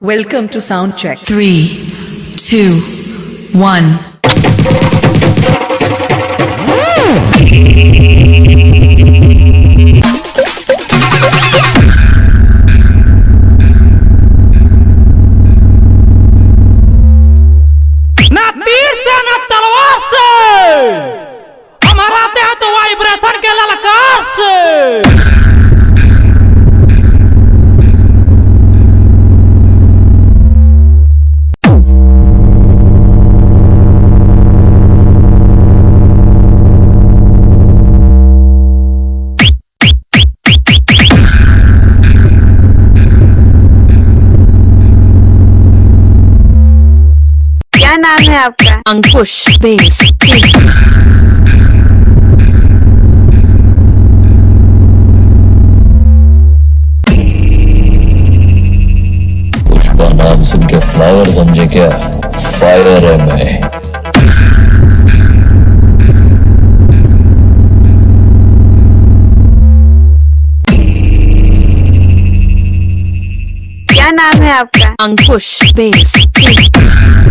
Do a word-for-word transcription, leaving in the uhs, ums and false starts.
Welcome to sound check. Three, two, one. ना तीर से ना तलवार से हमारा आते हैं तो वाइब्रेशन के ललकार से। क्या नाम है आपका? अंकुश बेस पुष्पा नाम सुन के फ्लावर समझे क्या? फायर है मैं। क्या नाम है आपका? अंकुश बेस